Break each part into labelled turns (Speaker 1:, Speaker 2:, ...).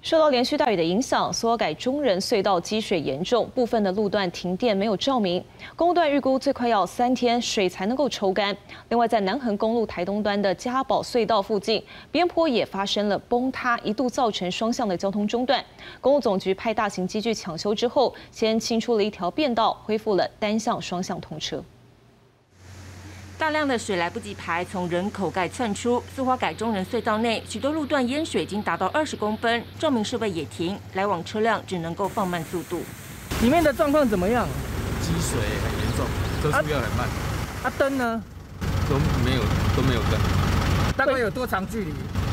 Speaker 1: 受到连续大雨的影响，苏花改中仁隧道积水严重，部分的路段停电没有照明。公路段预估最快要3天水才能够抽干。另外，在南横公路台东端的嘉宝隧道附近，边坡也发生了崩塌，一度造成双向的交通中断。公路总局派大型机具抢修之后，先清出了一条便道，恢复了单向双向通车。
Speaker 2: 大量的水来不及排，从人口盖窜出。苏花改中仁隧道内许多路段淹水已经达到20公分，照明设备也停，来往车辆只能够放慢速度。
Speaker 3: 里面的状况怎么样？
Speaker 4: 积水很严重，车速要很慢。
Speaker 3: 灯呢？
Speaker 4: 都没有灯。
Speaker 3: 大概有多长距离？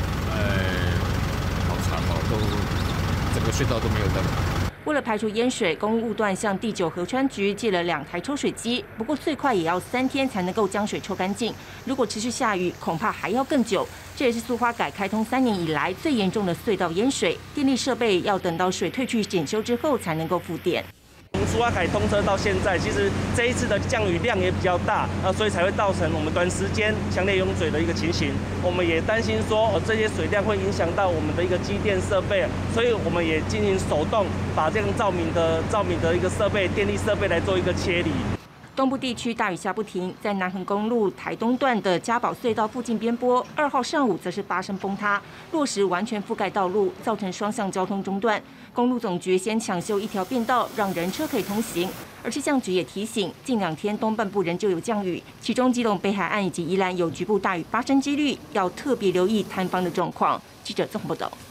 Speaker 4: 好长哦，整个隧道都没有灯。
Speaker 2: 为了排除淹水，公路段向第9河川局借了2台抽水机，不过最快也要3天才能够将水抽干净。如果持续下雨，恐怕还要更久。这也是苏花改开通3年以来最严重的隧道淹水，电力设备要等到水退去检修之后才能够复电。
Speaker 5: 从苏花改通车到现在，其实这一次的降雨量也比较大，所以才会造成我们短时间强烈涌水的一个情形。我们也担心说，这些水量会影响到我们的一个机电设备，所以我们也进行手动把这样照明的一个设备、电力设备来做一个切离。
Speaker 2: 东部地区大雨下不停，在南横公路台东段的嘉宝隧道附近边坡，2号上午则是发生崩塌，落石完全覆盖道路，造成双向交通中断。公路总局先抢修一条便道，让人车可以通行。而气象局也提醒，近2天东半部仍旧有降雨，其中基隆北海岸以及宜兰有局部大雨发生几率，要特别留意塌方的状况。记者综合报道。